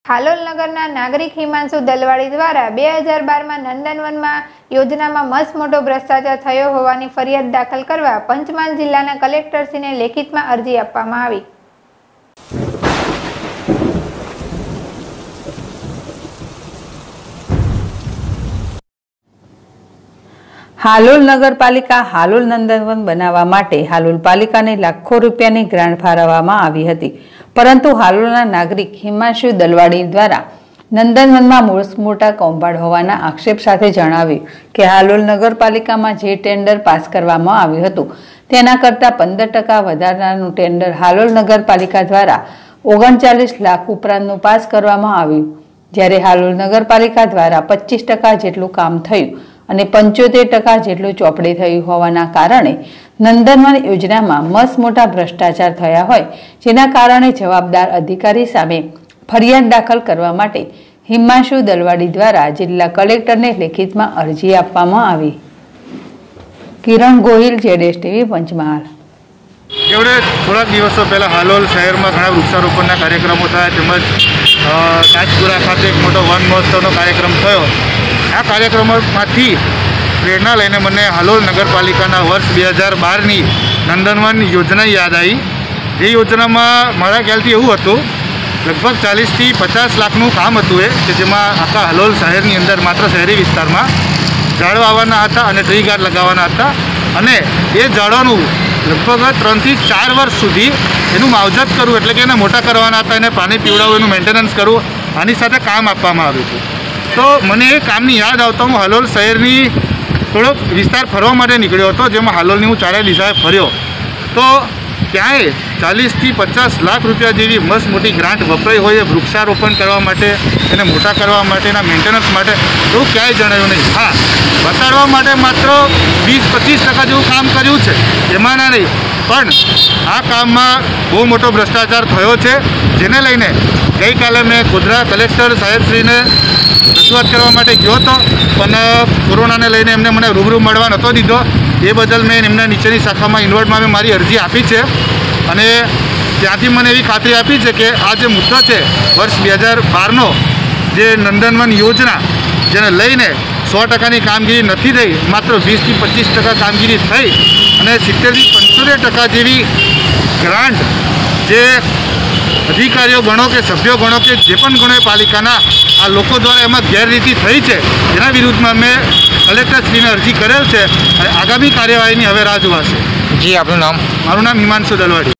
હાલોલ નગરના નાગરિક હિમાંશુ દલવાડી દ્વારા 2012માં નંદનવનમાં યોજનામાં મસ્ત મોટો ભ્રષ્ટાચાર થયો હોવાની ફરિયાદ દાખલ કરવા પંચમહાલ જિલ્લાના કલેક્ટરશ્રીને લેખિતમાં અરજી આપવામાં આવી। હાલોલ નગરપાલિકા હાલોલ નંદનવન બનાવવા માટે હાલોલ પાલિકાને લાખો રૂપિયાની ગ્રાન્ટ ફાળવવામાં આવી હતી, પરંતુ હાલોલના નાગરિક હિમાંશુ દલવાડી દ્વારા નંદનવનમાં મોટા કૌભાંડ હોવાના આક્ષેપ સાથે જણાવ્યું કે હાલોલ નગરપાલિકામાં જે ટેન્ડર પાસ કરવામાં આવ્યું હતું તેના કરતાં 15% વધારાનું ટેન્ડર હાલોલ નગરપાલિકા દ્વારા 39 લાખ ઉપરાંતનું પાસ કરવામાં આવ્યું, જ્યારે હાલોલ નગરપાલિકા દ્વારા 25% જેટલું કામ થયું અને 75% જેટલું ચોપડે થયું હોવાના કારણે નંદનવન યોજનામાં મસ્ત મોટા ભ્રષ્ટાચાર થયા હોય, જેના કારણે જવાબદાર અધિકારી સામે ફરિયાદ દાખલ કરવા માટે હિમાંશુ દલવાડી દ્વારા જિલ્લા કલેક્ટરને લેખિતમાં અરજી આપવામાં આવી। કિરણ ગોહિલ, ZSTV, પંચમહાલ। થોડા દિવસો પહેલા હાલોલ શહેરમાં ઘણા વૃક્ષારોપણના કાર્યક્રમો થયા, તેમજ તાજપુરા ખાતે એક મોટો વન મહોત્સવનો કાર્યક્રમ થયો। આ કાર્યક્રમોમાંથી પ્રેરણા લઈને મને હાલોલ નગરપાલિકાના વર્ષ 2012ની નંદનવન યોજના યાદ આવી। એ યોજનામાં મારા ખ્યાલથી એવું હતું, લગભગ 40થી 50 લાખનું કામ હતું કે જેમાં આખા હાલોલ શહેરની અંદર માત્ર શહેરી વિસ્તારમાં ઝાડ વાવવાના હતા અને ટ્રી ગાર્ડ લગાવવાના હતા, અને એ ઝાડોનું લગભગ 3 થી 4 વર્ષ સુધી એનું માવજત કરવું, એટલે કે એને મોટા કરવાના હતા, એને પાણી પીવડાવવું, એનું મેન્ટેનન્સ કરવું, આની સાથે કામ આપવામાં આવ્યું હતું। તો મને એ કામની યાદ આવતા હું હાલોલ શહેરની થોડોક વિસ્તાર ફરવા માટે નીકળ્યો હતો, જેમાં હાલોલની હું ચારે દિશાએ ફર્યો તો ત્યાંય 40થી 50 લાખ રૂપિયા જેવી મસ્ત મોટી ગ્રાન્ટ વપરાઈ હોય વૃક્ષારોપણ કરવા માટે, એને મોટા કરવા માટે, એના મેન્ટેનન્સ માટે, એવું ક્યાંય જણાવ્યું નહીં। હા, બતાડવા માટે માત્ર 20-25% જેવું કામ કર્યું છે, એમાંના નહીં, પણ આ કામમાં બહુ મોટો ભ્રષ્ટાચાર થયો છે, જેને લઈને ગઈકાલે મેં ગોધરા કલેક્ટર સાહેબશ્રીને રજૂઆત કરવા માટે ગયો હતો, પણ કોરોનાને લઈને એમને મને રૂબરૂ મળવા નહોતો દીધો। એ બદલ મેં એમના નીચેની શાખામાં ઇન્વર્ટમાં મેં મારી અરજી આપી છે, અને ત્યાંથી મને એવી ખાતરી આપી છે કે આ જે મુદ્દો છે વર્ષ 2012નો જે નંદનવન યોજના, જેને લઈને 100%ની કામગીરી નથી થઈ, માત્ર 20થી 25% કામગીરી થઈ, અને 70થી 75% જેવી ગ્રાન્ટ જે અધિકારીઓ ગણો કે સભ્યો ગણો કે જે પણ ગણો પાલિકાના આ લોકો દ્વારા એમાં ગેરરીતિ થઈ છે, જેના વિરુદ્ધમાં મેં કલેક્ટરશ્રીને અરજી કરેલ છે, અને આગામી કાર્યવાહીની હવે રાહ જોવાશે। જી, આપનું નામ? મારું નામ હિમાંશુ દલવાડી।